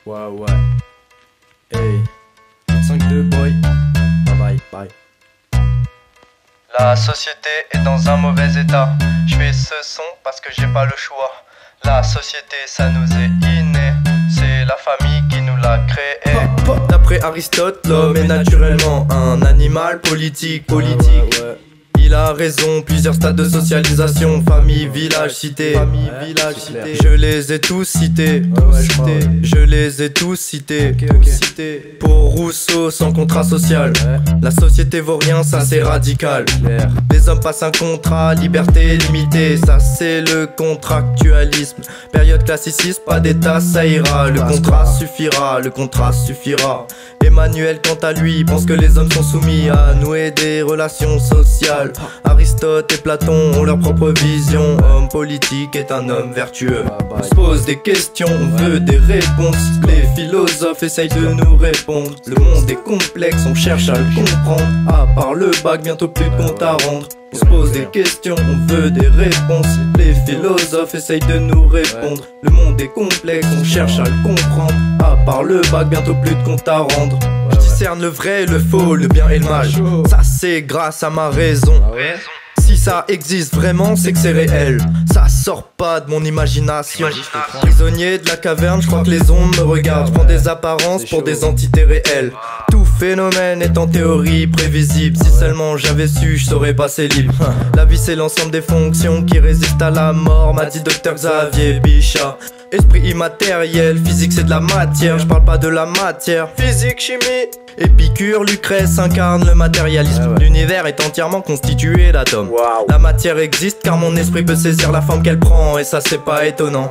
Ouais, ouais. Hey. 5-2, boy. Bye bye, bye. La société est dans un mauvais état. Je fais ce son parce que j'ai pas le choix. La société, ça nous est inné. C'est la famille qui nous l'a créé. D'après Aristote, l'homme est naturellement un animal politique. Il a raison, plusieurs stades de socialisation. Famille, village, cité. Je les ai tous cités. Je les ai tous cités. Pour Rousseau, sans contrat social. La société vaut rien, ça c'est radical. Les hommes passent un contrat, liberté limitée. Ça c'est le contractualisme. Période classiciste, pas d'état, ça ira. Le contrat suffira, le contrat suffira. Emmanuel quant à lui pense que les hommes sont soumis à nouer des relations sociales. Aristote et Platon ont leur propre vision. Homme politique est un homme vertueux. On se pose des questions, on veut des réponses. Les philosophes essayent de nous répondre. Le monde est complexe, on cherche à le comprendre. À part le bac, bientôt plus de compte à rendre. On se pose des questions, on veut des réponses. Les philosophes essayent de nous répondre. Le monde est complexe, on cherche à le comprendre. À part le bac, bientôt plus de compte à rendre. Je discerne le vrai et le faux, le bien et le mal. Ça c'est grâce à ma raison. Si ça existe vraiment, c'est que c'est réel. Ça sort pas de mon imagination. Prisonnier de la caverne, je crois que les ondes me regardent. Je prends des apparences pour des entités réelles. Tout phénomène est en théorie prévisible. Si seulement j'avais su, je saurais passer libre. La vie c'est l'ensemble des fonctions qui résistent à la mort, m'a dit Dr Xavier Bichat. Esprit immatériel, physique c'est de la matière. Je parle pas de la matière. Physique, chimie. Épicure, Lucrèce incarne le matérialisme. L'univers est entièrement constitué d'atomes. La matière existe car mon esprit peut saisir la forme qu'elle prend. Et ça c'est pas étonnant.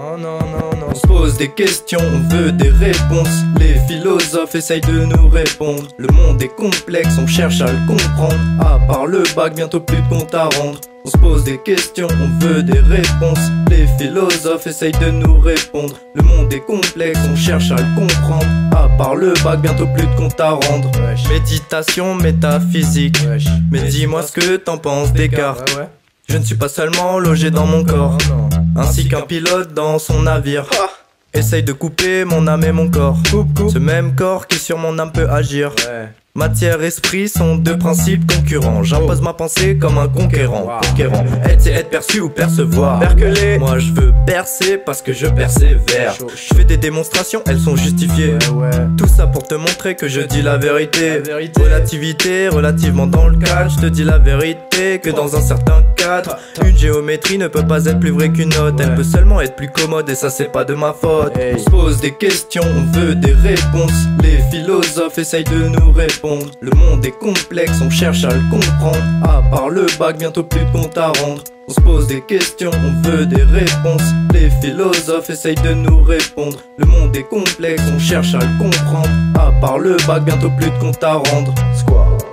On se pose des questions, on veut des réponses. Les philosophes essayent de nous répondre. Le monde est complexe, on cherche à le comprendre. À part le bac, bientôt plus de compte à rendre. On se pose des questions, on veut des réponses. Les philosophes essayent de nous répondre. Le monde est complexe, on cherche à le comprendre. À part le bac, bientôt plus de compte à rendre. Méditation, métaphysique. Mais dis-moi ce que t'en penses Descartes. Je ne suis pas seulement logé dans mon corps, ainsi qu'un pilote dans son navire. Essaye de couper mon âme et mon corps. Ce même corps qui sur mon âme peut agir. Matière, esprit sont deux principes concurrents. J'impose ma pensée comme un conquérant. Être c'est être perçu ou percevoir. Perceler. Moi je veux percer parce que je persévère. Je fais des démonstrations, elles sont justifiées. Tout ça pour te montrer que je dis la vérité. Relativité, relativement dans le cadre. Je te dis la vérité que dans un certain cadre. Une géométrie ne peut pas être plus vraie qu'une autre. Elle peut seulement être plus commode et ça c'est pas de ma faute. On se pose des questions, on veut des réponses. Les philosophes essayent de nous répondre. Le monde est complexe, on cherche à le comprendre. À part le bac, bientôt plus de compte à rendre. On se pose des questions, on veut des réponses. Les philosophes essayent de nous répondre. Le monde est complexe, on cherche à le comprendre. À part le bac, bientôt plus de compte à rendre.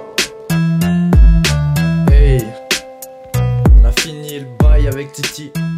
Hey, on a fini le bail avec Titi.